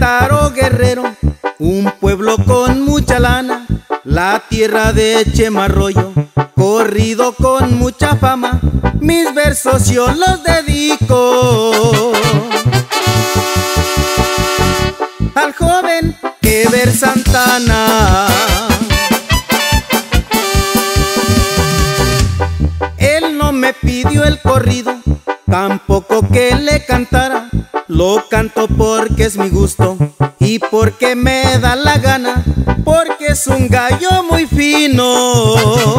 Querétaro, Guerrero, un pueblo con mucha lana, la tierra de Chema Arroyo, corrido con mucha fama, mis versos yo los dedico al joven Ever Santana. Él no me pidió el corrido, tampoco que le cantara, lo canto porque es mi gusto y porque me da la gana, porque es un gallo muy fino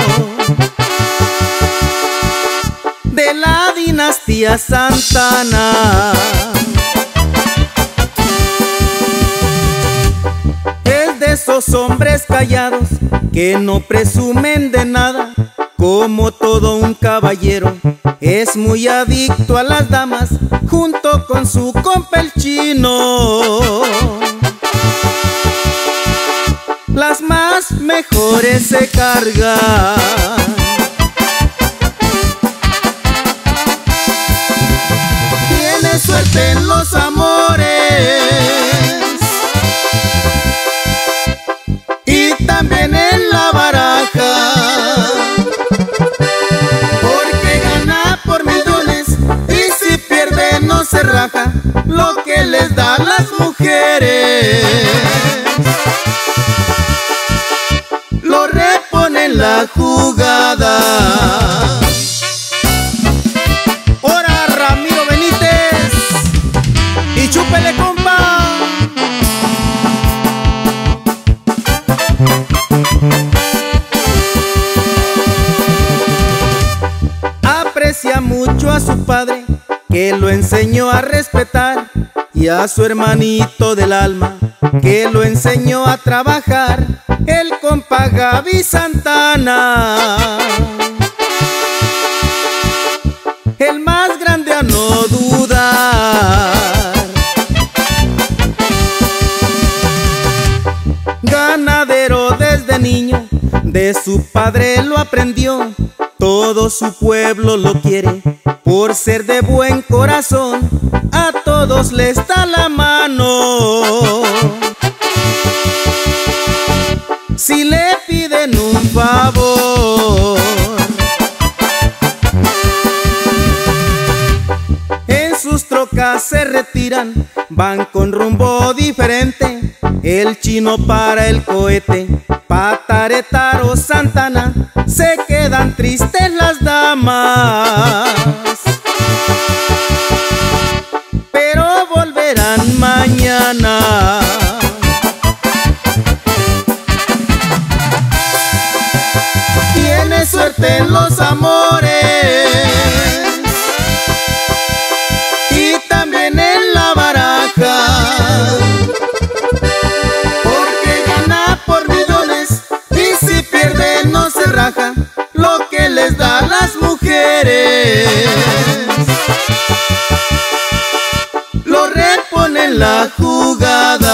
de la dinastía Santana. Es de esos hombres callados que no presumen de nada, como todo un caballero es muy adicto a las damas, junto con su compa el Chino. Las más mejores se cargan. Tiene suerte en los amores y también en la baraja, porque gana por millones y si pierde no se raja lo que les da a las mujeres. Lo repone en la jugada. ¡Hora, Ramiro Benítez! ¡Y chúpele, compa! Aprecia mucho a su padre, que lo enseñó a respetar, y a su hermanito del alma, que lo enseñó a trabajar, el compa Gaby Santana. El más grande a no dudar, ganadero desde niño, de su padre lo aprendió, todo su pueblo lo quiere, por ser de buen corazón, a todos les da la mano. Si le piden un favor, en sus trocas se retiran, van con rumbo diferente, el Chino para el cohete, Querétaro, Santana, se quedan tristes las damas, pero volverán mañana. Tiene suerte en los amores y también en la baraja, porque gana por millones y si pierde no se raja lo que les da a las mujeres. Lo repone en la jugada.